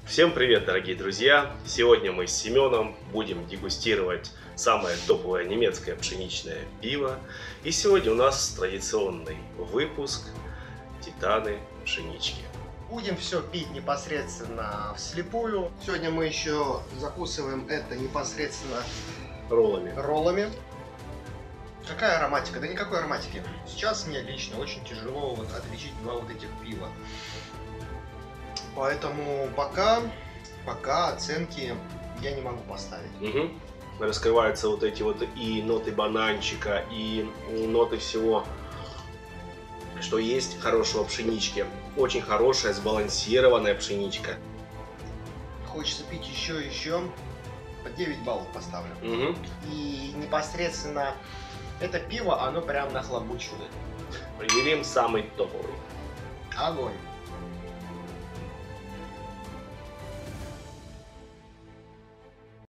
Всем привет, дорогие друзья! Сегодня мы с Семеном будем дегустировать самое топовое немецкое пшеничное пиво. И сегодня у нас традиционный выпуск «Титаны пшенички». Будем все пить непосредственно вслепую. Сегодня мы еще закусываем это непосредственно роллами. Какая ароматика? Да никакой ароматики. Сейчас мне лично очень тяжело отличить два вот этих пива. Поэтому пока оценки я не могу поставить. Раскрываются вот эти вот и ноты бананчика, и ноты всего, что есть хорошего пшенички. Очень хорошая, сбалансированная пшеничка. Хочется пить еще. По 9 баллов поставлю. И непосредственно это пиво, оно прям нахлобучивает. Определим самый топовый. Огонь.